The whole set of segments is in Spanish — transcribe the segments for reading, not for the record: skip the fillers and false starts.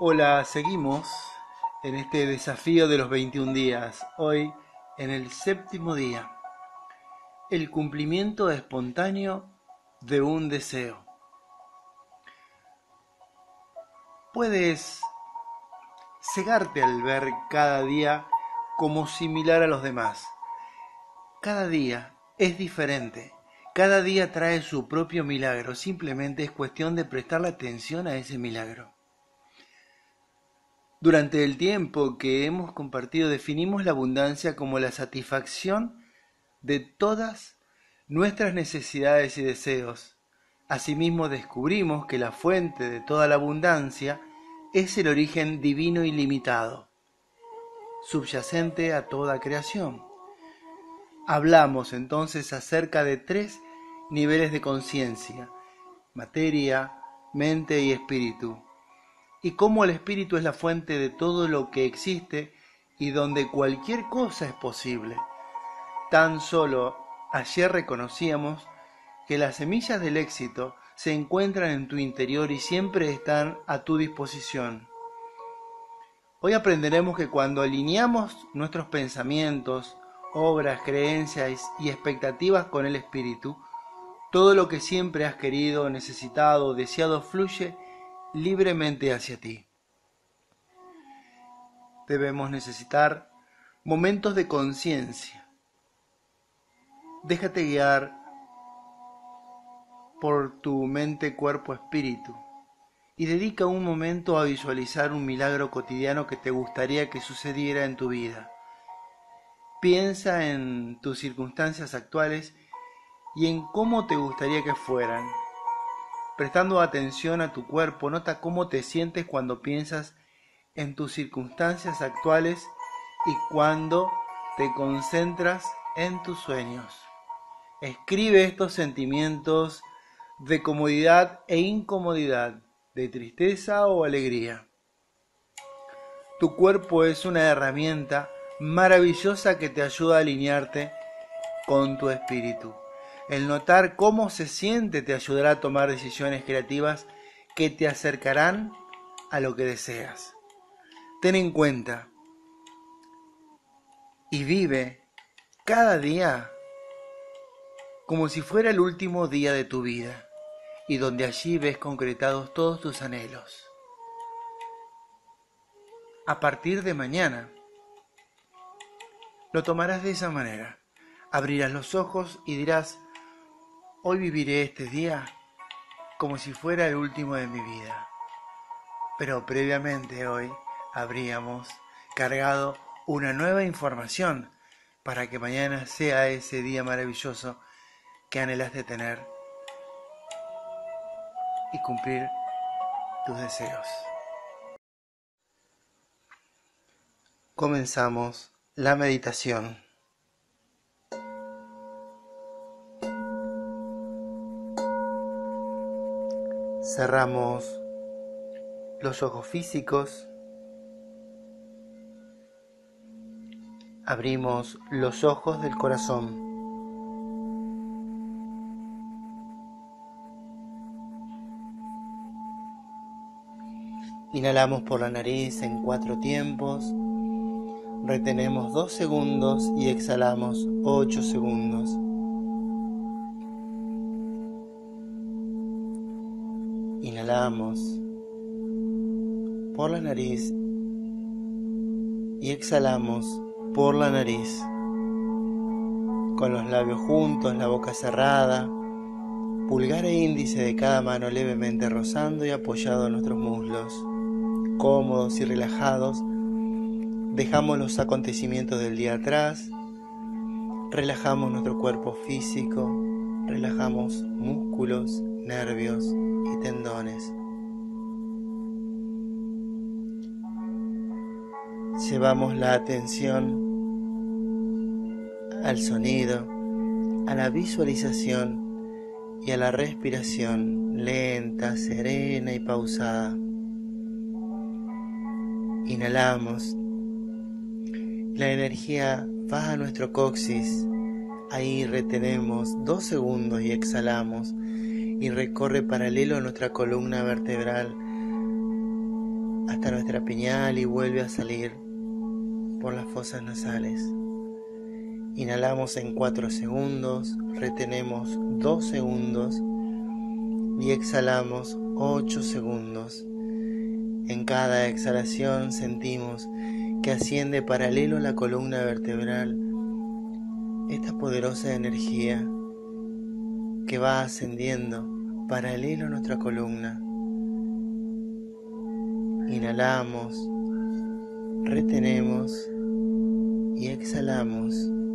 Hola, seguimos en este desafío de los 21 días, hoy en el 7º día, el cumplimiento espontáneo de un deseo. Puedes cegarte al ver cada día como similar a los demás. Cada día es diferente, cada día trae su propio milagro, simplemente es cuestión de prestarle atención a ese milagro. Durante el tiempo que hemos compartido definimos la abundancia como la satisfacción de todas nuestras necesidades y deseos. Asimismo descubrimos que la fuente de toda la abundancia es el origen divino ilimitado, subyacente a toda creación. Hablamos entonces acerca de 3 niveles de conciencia: materia, mente y espíritu. Y cómo el espíritu es la fuente de todo lo que existe y donde cualquier cosa es posible. Tan solo ayer reconocíamos que las semillas del éxito se encuentran en tu interior y siempre están a tu disposición. Hoy aprenderemos que cuando alineamos nuestros pensamientos, obras, creencias y expectativas con el espíritu, todo lo que siempre has querido, necesitado, deseado fluye libremente hacia ti. Debemos necesitar momentos de conciencia. Déjate guiar por tu mente, cuerpo, espíritu y dedica un momento a visualizar un milagro cotidiano que te gustaría que sucediera en tu vida. Piensa en tus circunstancias actuales y en cómo te gustaría que fueran. Prestando atención a tu cuerpo, nota cómo te sientes cuando piensas en tus circunstancias actuales y cuando te concentras en tus sueños. Escribe estos sentimientos de comodidad e incomodidad, de tristeza o alegría. Tu cuerpo es una herramienta maravillosa que te ayuda a alinearte con tu espíritu. El notar cómo se siente te ayudará a tomar decisiones creativas que te acercarán a lo que deseas. Ten en cuenta y vive cada día como si fuera el último día de tu vida y donde allí ves concretados todos tus anhelos. A partir de mañana lo tomarás de esa manera. Abrirás los ojos y dirás: hoy viviré este día como si fuera el último de mi vida. Pero previamente hoy habríamos cargado una nueva información para que mañana sea ese día maravilloso que anhelas de tener y cumplir tus deseos. Comenzamos la meditación. Cerramos los ojos físicos. Abrimos los ojos del corazón. Inhalamos por la nariz en 4 tiempos. Retenemos 2 segundos y exhalamos 8 segundos. Inhalamos por la nariz y exhalamos por la nariz, con los labios juntos, la boca cerrada, pulgar e índice de cada mano levemente rozando y apoyado en nuestros muslos. Cómodos y relajados, dejamos los acontecimientos del día atrás, relajamos nuestro cuerpo físico, relajamos músculos, nervios y tendones. Llevamos la atención al sonido, a la visualización y a la respiración lenta, serena y pausada. Inhalamos. La energía va a nuestro coxis. Ahí retenemos 2 segundos y exhalamos. Y recorre paralelo a nuestra columna vertebral, hasta nuestra pineal y vuelve a salir por las fosas nasales. Inhalamos en 4 segundos, retenemos 2 segundos y exhalamos 8 segundos. En cada exhalación sentimos que asciende paralelo a la columna vertebral esta poderosa energía que va ascendiendo paralelo a nuestra columna. Inhalamos, retenemos y exhalamos.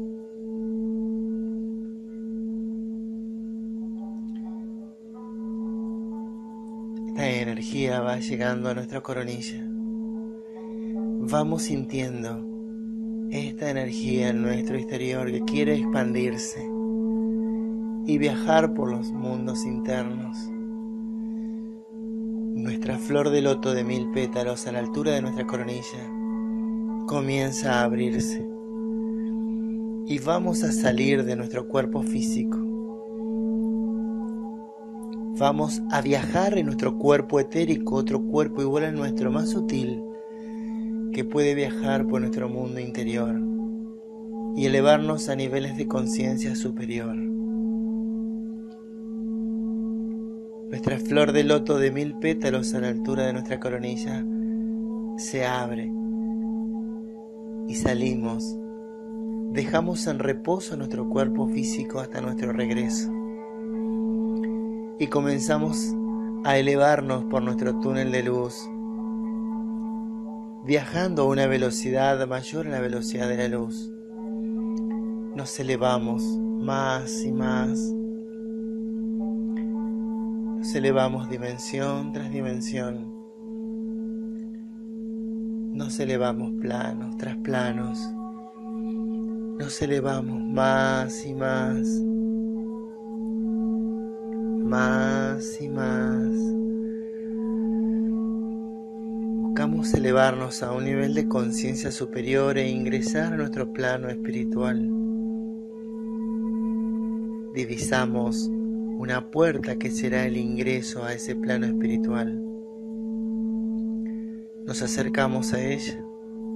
Esta energía va llegando a nuestra coronilla. Vamos sintiendo esta energía en nuestro exterior que quiere expandirse y viajar por los mundos internos. Nuestra flor de loto de 1000 pétalos a la altura de nuestra coronilla comienza a abrirse y vamos a salir de nuestro cuerpo físico. Vamos a viajar en nuestro cuerpo etérico, otro cuerpo igual al nuestro, más sutil, que puede viajar por nuestro mundo interior y elevarnos a niveles de conciencia superior. Nuestra flor de loto de 1000 pétalos a la altura de nuestra coronilla se abre y salimos. Dejamos en reposo nuestro cuerpo físico hasta nuestro regreso y comenzamos a elevarnos por nuestro túnel de luz, viajando a una velocidad mayor a la velocidad de la luz. Nos elevamos más y más. Nos elevamos dimensión tras dimensión. Nos elevamos planos tras planos. Nos elevamos más y más. Más y más. Buscamos elevarnos a un nivel de conciencia superior e ingresar a nuestro plano espiritual. Divisamos una puerta que será el ingreso a ese plano espiritual. Nos acercamos a ella.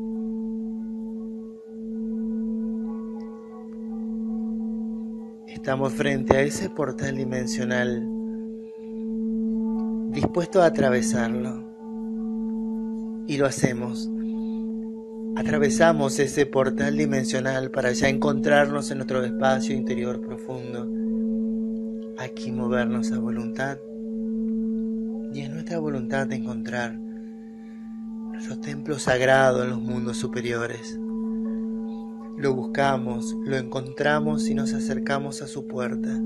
Estamos frente a ese portal dimensional, dispuesto a atravesarlo. Y lo hacemos. Atravesamos ese portal dimensional para ya encontrarnos en nuestro espacio interior profundo. Aquí movernos a voluntad. Y es nuestra voluntad de encontrar nuestro templo sagrado en los mundos superiores. Lo buscamos, lo encontramos y nos acercamos a su puerta.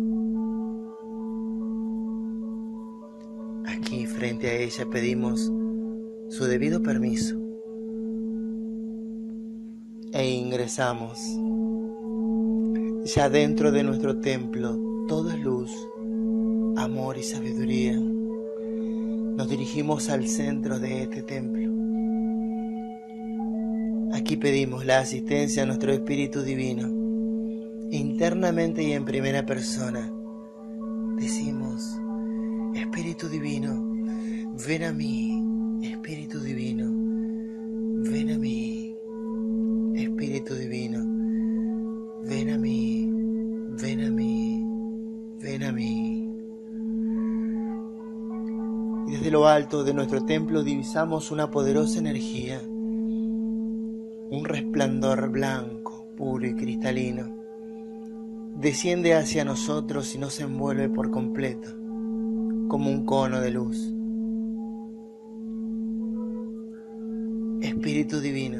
Aquí frente a ella pedimos su debido permiso e ingresamos. Ya dentro de nuestro templo todo es luz, amor y sabiduría. Nos dirigimos al centro de este templo. Aquí pedimos la asistencia a nuestro Espíritu Divino. Internamente y en primera persona decimos: Espíritu Divino, ven a mí. Espíritu Divino, ven a mí. Espíritu Divino, ven a mí, ven a mí, ven a mí. Y desde lo alto de nuestro templo divisamos una poderosa energía, un resplandor blanco, puro y cristalino. Desciende hacia nosotros y nos envuelve por completo, como un cono de luz. Espíritu Divino,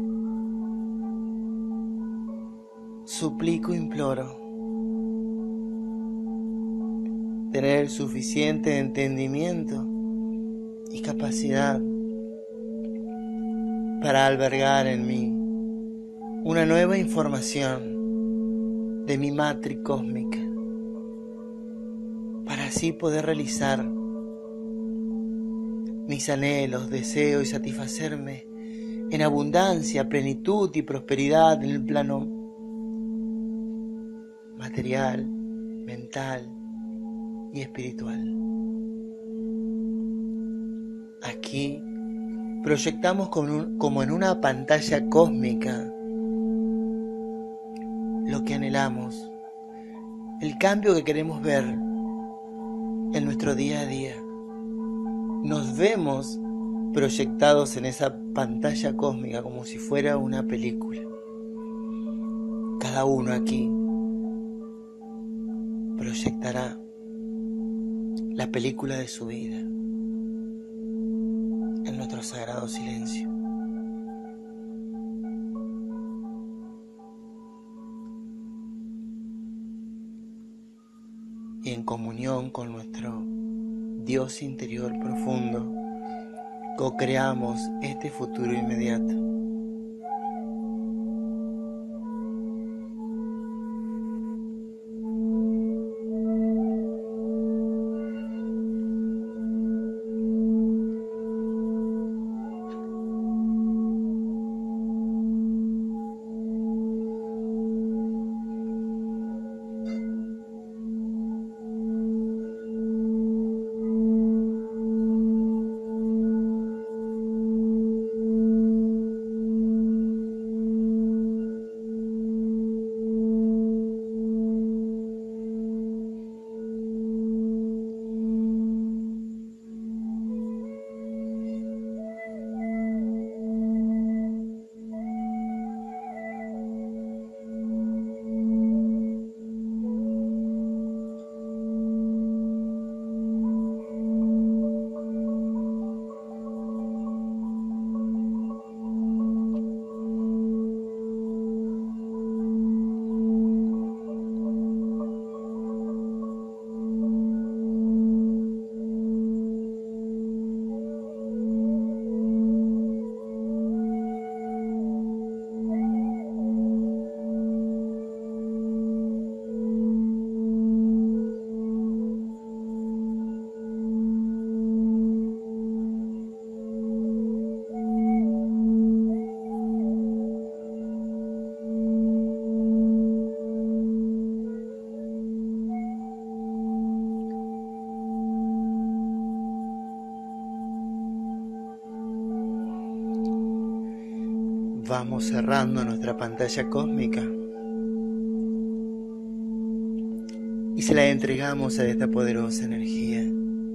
suplico, imploro tener suficiente entendimiento y capacidad para albergar en mí una nueva información de mi matriz cósmica, para así poder realizar mis anhelos, deseos y satisfacerme en abundancia, plenitud y prosperidad en el plano material, mental y espiritual. Aquí proyectamos como en una pantalla cósmica lo que anhelamos, el cambio que queremos ver en nuestro día a día. Nos vemos proyectados en esa pantalla cósmica como si fuera una película. Cada uno aquí proyectará la película de su vida en nuestro sagrado silencio. Y en comunión con nuestro Dios interior profundo, co-creamos este futuro inmediato. Vamos cerrando nuestra pantalla cósmica y se la entregamos a esta poderosa energía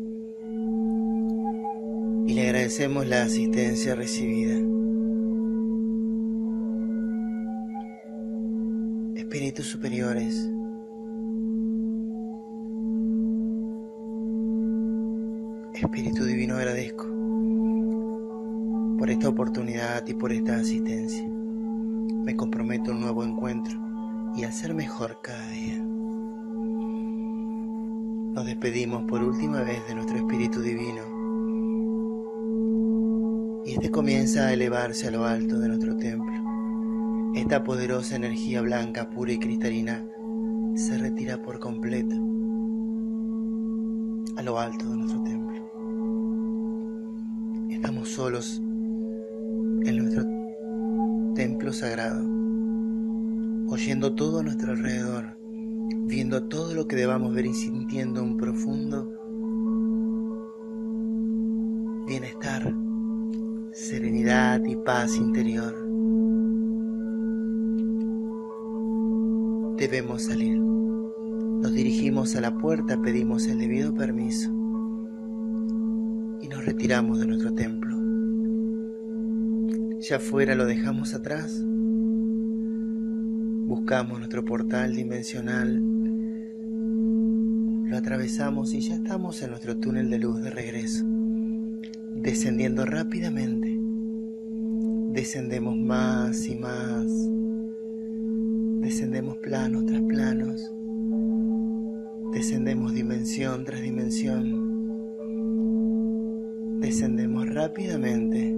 y le agradecemos la asistencia recibida. Espíritus superiores, Espíritu Divino, agradezco por esta oportunidad y por esta asistencia. Me comprometo a un nuevo encuentro y a ser mejor cada día. Nos despedimos por última vez de nuestro Espíritu Divino y este comienza a elevarse a lo alto de nuestro templo. Esta poderosa energía blanca, pura y cristalina se retira por completo a lo alto de nuestro templo. Estamos solos en nuestro templo sagrado, oyendo todo a nuestro alrededor, viendo todo lo que debamos ver y sintiendo un profundo bienestar, serenidad y paz interior. Debemos salir. Nos dirigimos a la puerta, pedimos el debido permiso y nos retiramos de nuestro templo. Ya afuera lo dejamos atrás, buscamos nuestro portal dimensional, lo atravesamos y ya estamos en nuestro túnel de luz de regreso, descendiendo rápidamente. Descendemos más y más, descendemos planos tras planos, descendemos dimensión tras dimensión, descendemos rápidamente.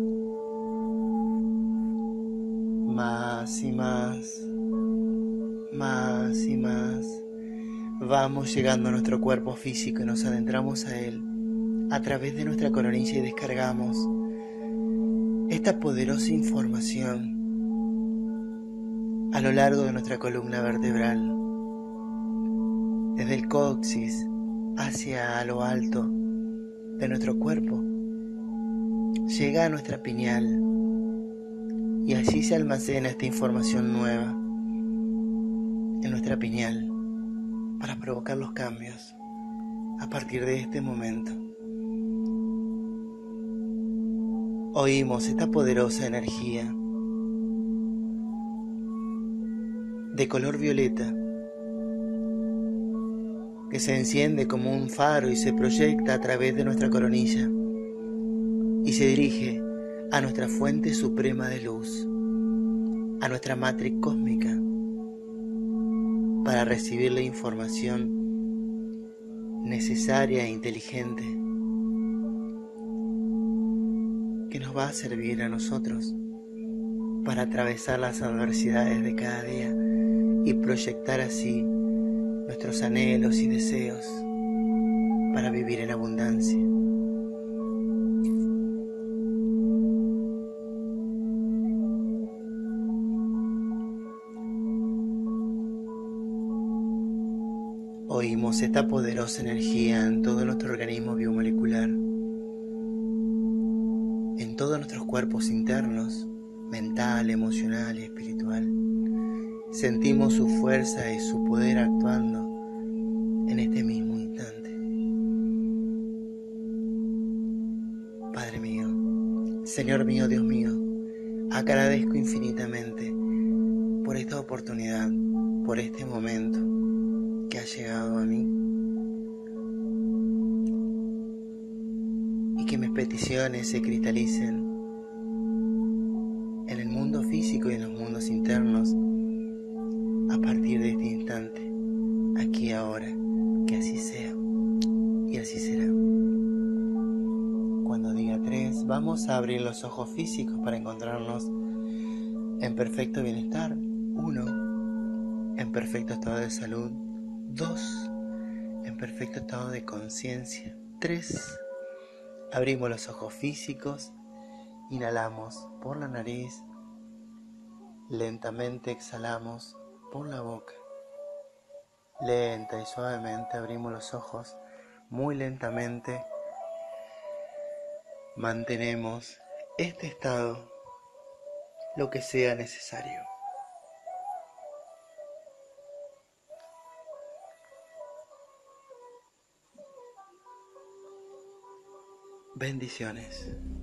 Más y más, más y más. Vamos llegando a nuestro cuerpo físico y nos adentramos a él a través de nuestra coronilla y descargamos esta poderosa información a lo largo de nuestra columna vertebral, desde el coxis hacia lo alto de nuestro cuerpo. llega a nuestra pineal y allí se almacena esta información nueva en nuestra pineal para provocar los cambios a partir de este momento. Oímos esta poderosa energía de color violeta que se enciende como un faro y se proyecta a través de nuestra coronilla y se dirige a nuestra fuente suprema de luz, a nuestra matriz cósmica, para recibir la información necesaria e inteligente que nos va a servir a nosotros para atravesar las adversidades de cada día y proyectar así nuestros anhelos y deseos para vivir en abundancia. Oímos esta poderosa energía en todo nuestro organismo biomolecular, en todos nuestros cuerpos internos, mental, emocional y espiritual. Sentimos su fuerza y su poder actuando en este mismo instante. Padre mío, Señor mío, Dios mío, agradezco infinitamente por esta oportunidad, por este momento que ha llegado a mí y que mis peticiones se cristalicen en el mundo físico y en los mundos internos a partir de este instante, aquí ahora, que así sea y así será. Cuando diga 3, vamos a abrir los ojos físicos para encontrarnos en perfecto bienestar. 1, en perfecto estado de salud. 2, en perfecto estado de conciencia. 3, abrimos los ojos físicos, inhalamos por la nariz, lentamente exhalamos por la boca. Lenta y suavemente abrimos los ojos, muy lentamente mantenemos este estado lo que sea necesario. Bendiciones.